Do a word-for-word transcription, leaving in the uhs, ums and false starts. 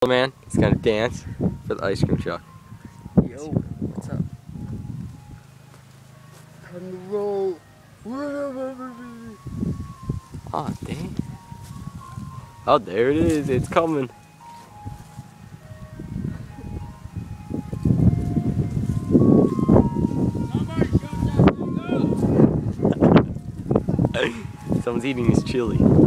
Man, he's gonna dance for the ice cream truck. Yo, what's up? Time to roll. Oh, dang. Oh, there it is. It's coming. Someone's eating his chili.